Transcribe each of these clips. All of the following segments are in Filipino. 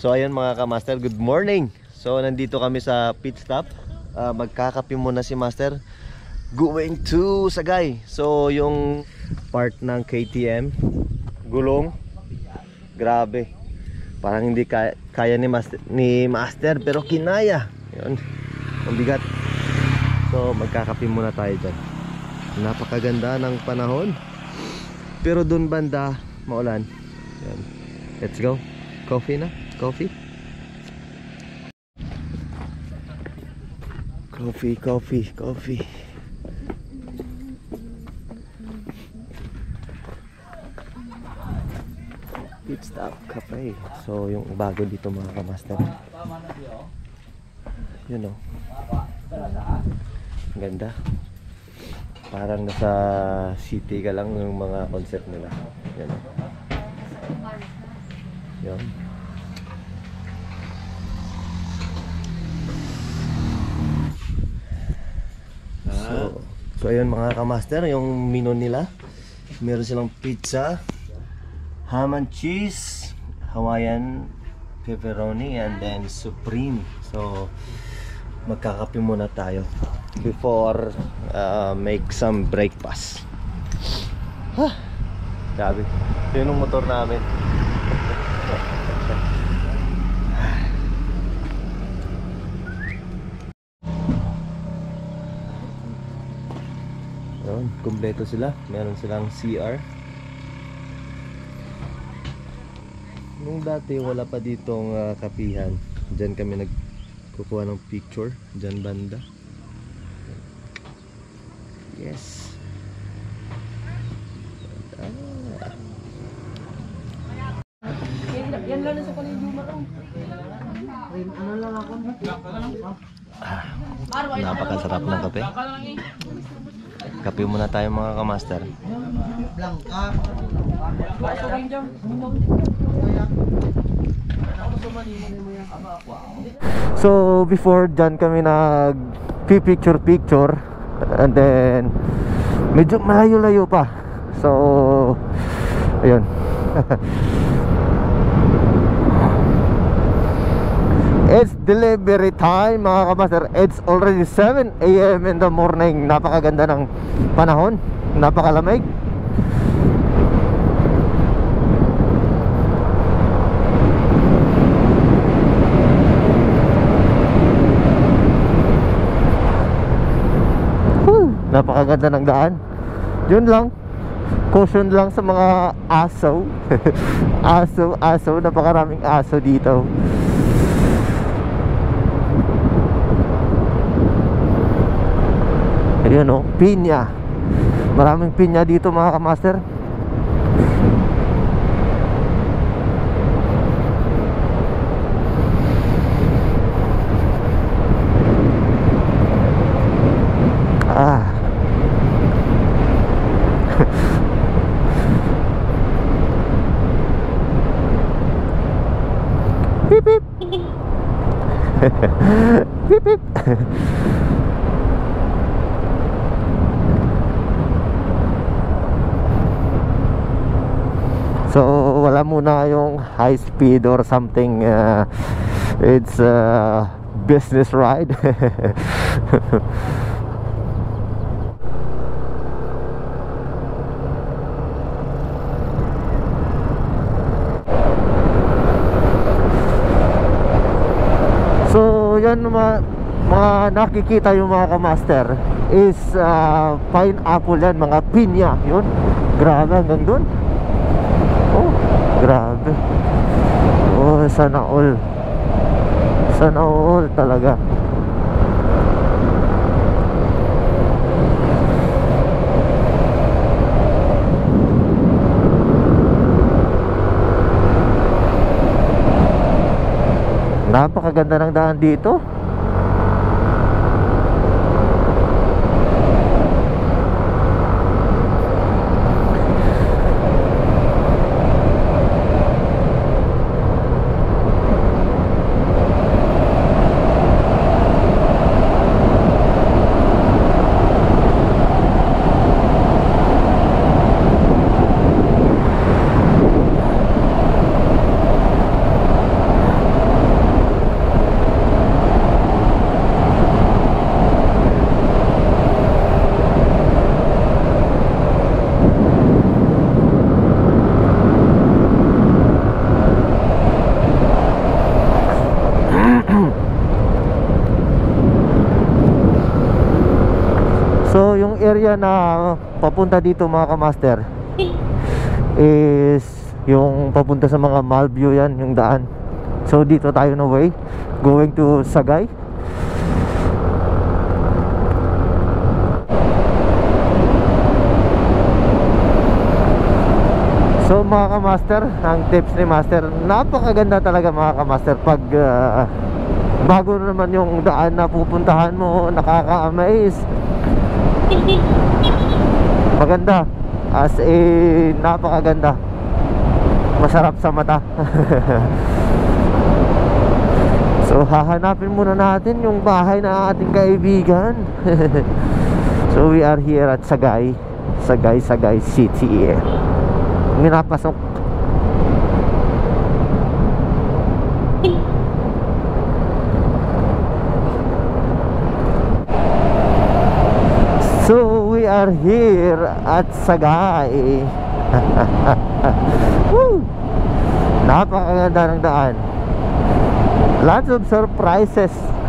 So ayun mga ka-master, good morning. So nandito kami sa pit stop. Magkakape muna si master. Going to Sagay. So yung part ng KTM gulong, grabe. Parang hindi kaya ni master pero kinaya. Yun, ang bigat. So magkakape muna tayo dyan. Napakaganda ng panahon. Pero dun banda maulan. Yan. Let's go. Coffee na? Coffee? Coffee. Pit Stop Cafe. So yung bago dito mga ka-master. Yun o. Ganda. Parang nasa city ka lang yung mga concept nila. Yan o. Yan. So ayun mga ka-master, yung menu nila. Meron silang pizza, ham and cheese, Hawaiian pepperoni, and then supreme. So magkakape muna tayo before make some breakfast. Grabe. Ito yung motor namin. Ayun, kumpleto sila. Meron silang CR. Nung dati wala pa ditong kapihan. Diyan kami nagkukuha ng picture. Diyan banda. Yes. Yan lang sa kanil Juma lang. Ano lang ako? Napakasarap ng kape. Kape muna tayo mga ka-master. So before dyan kami nag picture and then medyo malayo-layo pa. So ayun. It's delivery time mga ka-master. It's already 7 AM in the morning. Napakaganda ng panahon. Napakalamig. Napakaganda ng daan. Yun lang. Caution lang sa mga aso. Aso. Napakaraming aso dito. Ayun o, pinya. Maraming pinya dito mga ka-master. Beep beep. Beep beep. So wala muna yung high speed or something. It's a business ride. So yan mga nakikita yung mga ka-master is pineapple yan, mga pinya. Yun, grabe hanggang dun. Oh, grabe. Oh, sana all talaga. Napakaganda ng daan dito. area na papunta dito mga kamaster is yung papunta sa mga Malview, yan yung daan. So dito tayo na way going to Sagay. So mga kamaster, ang tips ni master, napakaganda talaga mga kamaster. Pag bago naman yung daan na pupuntahan mo, nakaka-amaze. Maganda, as in napakaganda, masarap sa mata. So hahanapin muna natin yung bahay ng ating kaibigan. So we are here at Sagay City. Minapasok. So we are here at Sagay. Woo! Napakaganda ng daan. Lots of surprises.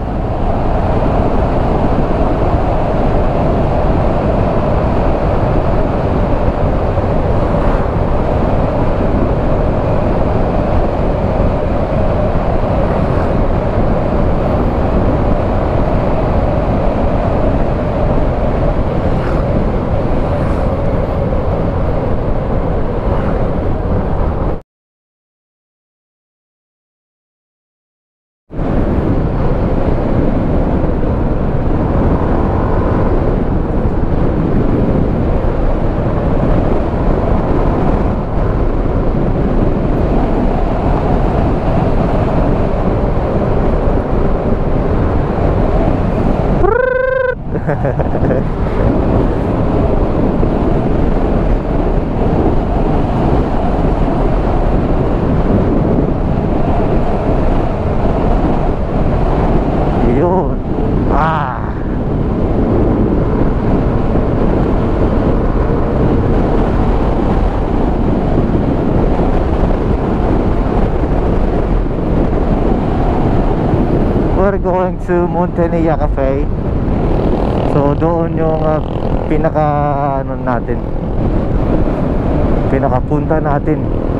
Yun. We're going to Montenilla Cafe. So doon yung pinaka ano natin, pinakapunta natin.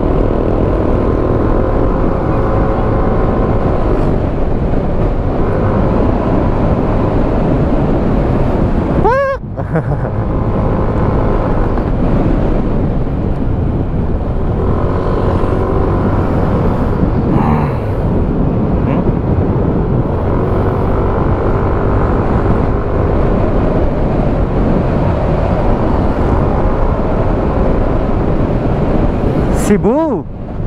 Cebu.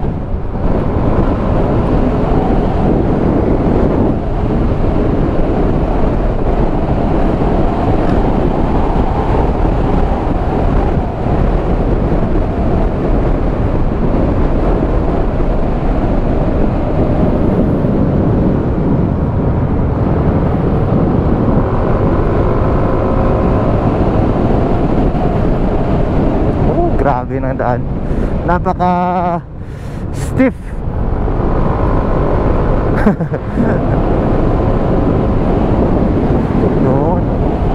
Oh, grabe ng daan. Napaka stiff. Noon.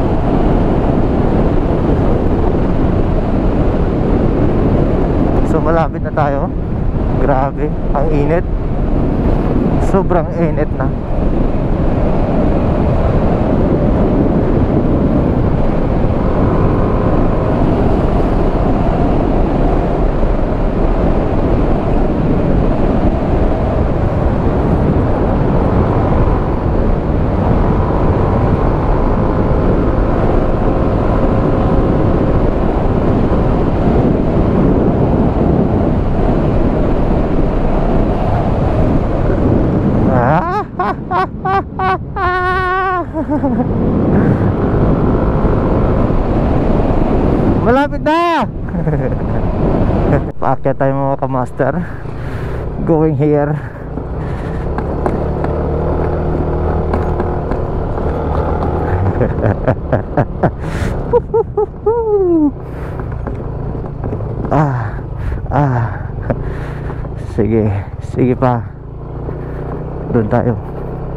So malapit na tayo. Grabe, ang init. Sobrang init na. Malapit na. Paakyat tayo mga kamaster. Going here. Sige, sige pa. Doon tayo.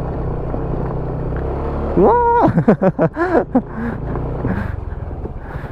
Wow!